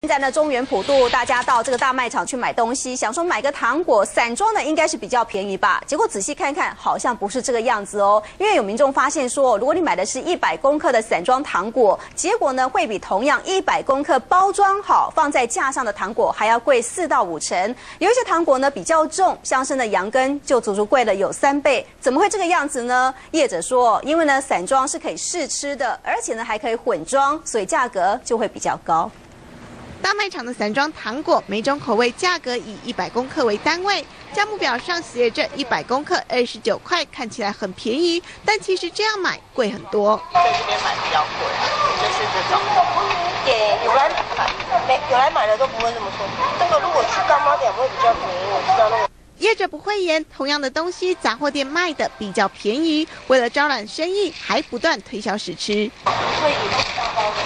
现在呢，中原普渡，大家到这个大卖场去买东西，想说买个糖果，散装的应该是比较便宜吧？结果仔细看看，好像不是这个样子哦。因为有民众发现说，如果你买的是100公克的散装糖果，结果呢会比同样100公克包装好放在架上的糖果还要贵4到5成。有一些糖果呢比较重，像是呢羊羹就足足贵了有3倍。怎么会这个样子呢？业者说，因为呢散装是可以试吃的，而且呢还可以混装，所以价格就会比较高。 大卖场的散装糖果，每种口味价格以100公克为单位，价目表上写着100公克29块，看起来很便宜，但其实这样买贵很多。 在这边买比较贵啊，就是这种。也有来买的都不会这么说。这个如果去干妈店会比较便宜，我知道那个。 业者不讳言，同样的东西，杂货店卖的比较便宜，为了招揽生意，还不断推销试吃。 所以也不大包的。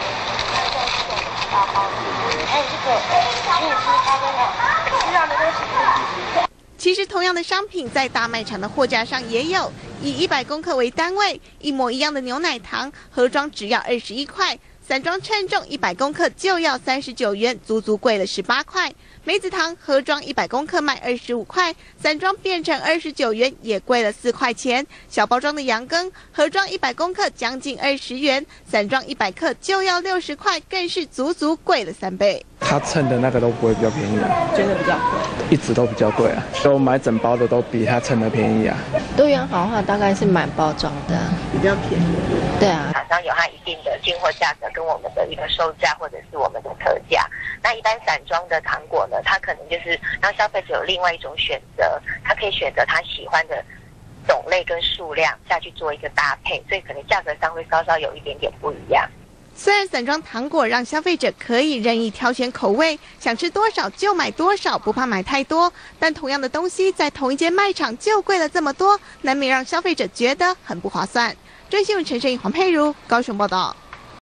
还有这个可以吃咖啡的，吃到的都是。 其实同样的商品在大卖场的货架上也有，以100公克为单位，一模一样的牛奶糖盒装只要21块，散装称重100公克就要39元，足足贵了18块。梅子糖盒装100公克卖25块，散装变成29元，也贵了4块钱。小包装的羊羹盒装100公克将近20元，散装100克就要60块，更是足足贵了3倍。 他称的那个都不会比较便宜啊， 真的比较贵， 一直都比较贵啊，都买整包的都比他称的便宜啊。 多元好的话，大概是满包装的， 比较便宜。 对啊， 厂商有它一定的进货价格跟我们的一个售价或者是我们的特价。那一般散装的糖果呢，它可能就是让消费者有另外一种选择，他可以选择他喜欢的种类跟数量下去做一个搭配，所以可能价格上会稍稍有一点点不一样。 虽然散装糖果让消费者可以任意挑选口味，想吃多少就买多少，不怕买太多，但同样的东西在同一间卖场就贵了这么多，难免让消费者觉得很不划算。中新闻陈胜、黄佩如高雄报道。